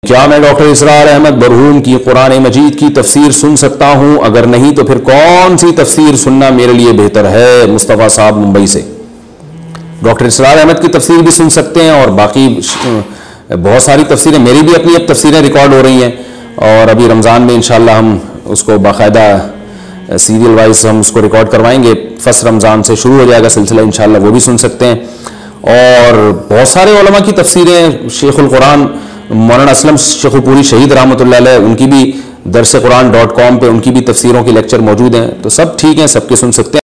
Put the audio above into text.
क्या मैं डॉक्टर इसरार अहमद बरहूम की कुरान मजीद की तफसीर सुन सकता हूं? अगर नहीं तो फिर कौन सी तफसीर सुनना मेरे लिए बेहतर है? मुस्तफ़ा साहब मुंबई से। डॉक्टर इसरार अहमद की तफसीर भी सुन सकते हैं और बाकी बहुत सारी तफसीरें, मेरी भी अपनी अब तफसीरें रिकॉर्ड हो रही हैं और अभी रमज़ान में इंशाल्लाह हम उसको बाकायदा सीरियल वाइज हम उसको रिकॉर्ड करवाएंगे। फर्स्ट रमज़ान से शुरू हो जाएगा सिलसिला, इंशाल्लाह वो भी सुन सकते हैं। और बहुत सारे उलमा की तफसीरें, शेखुल कुरान मौलाना असलम शेखुपुरी शहीद रहमतुल्लाह अलैह, उनकी भी दरस कुरान .com पे उनकी भी तफसीरों के लेक्चर मौजूद हैं। तो सब ठीक हैं, सबके सुन सकते हैं।